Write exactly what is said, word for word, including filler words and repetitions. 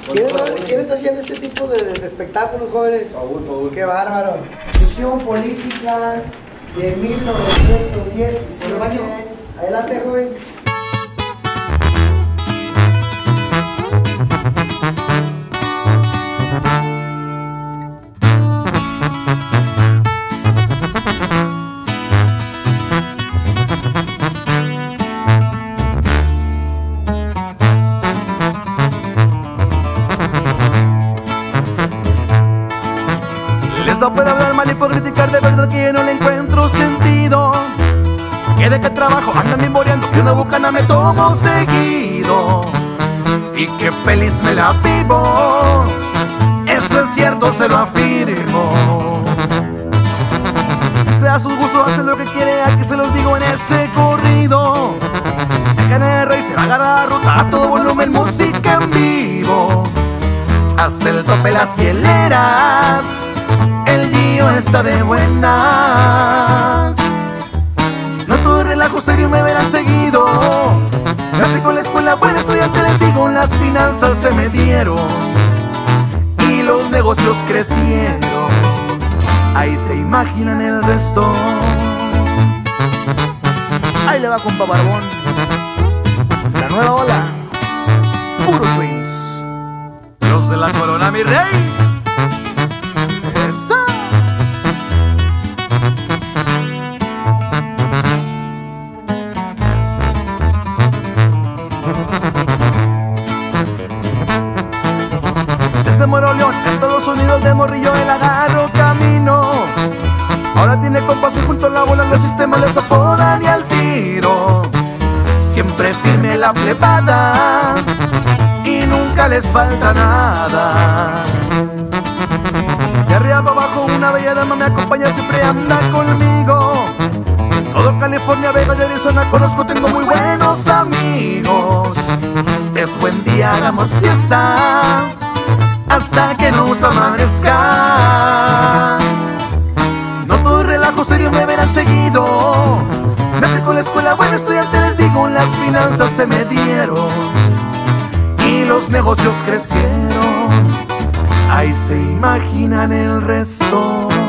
¿Quién, ¿Quién está haciendo este tipo de, de espectáculos, jóvenes? Paul, Paul. ¡Qué bárbaro! Fusión política de mil novecientos diecisiete. Adelante, joven. Les da por hablar mal y por criticar, de verdad que yo no le encuentro sentido. Que de qué trabajo andan memoriando, que una bucana me tomo seguido. Y que feliz me la vivo, eso es cierto, se lo afirmo. Si sea su gusto, hacen lo que quiere, aquí se los digo en ese corrido. Se gana el rey, se va a agarrar la ruta, a todo volumen, música en vivo. Hasta el tope las hieleras, el Gio está de buenas. No todo relajo serio, me verán seguido. Me aplico en la escuela, buen estudiante les digo. Las finanzas se me dieron y los negocios crecieron. Ahí se imaginan el resto. Ahí le va, compa Barbón. La nueva ola, puro Twins. Los de la corona, mi rey. ¡Esa! Desde Moroleón, Estados Unidos, de morrillo el agarro camino. Ahora tiene compás y junto a la bola los sistemas les apodan y al tiro. Siempre firme la plebada y nunca les falta nada. De arriba para abajo una bella dama me acompaña, siempre anda conmigo. Todo California, Vega y Arizona conozco, tengo muy buenos amigos. Es buen día, hagamos fiesta hasta que nos amanezca. No todo relajo serio, me verán seguido. Me aplico en la escuela, buen estudiante les digo. Las finanzas se me dieron y los negocios crecieron. Ahí se imaginan el resto.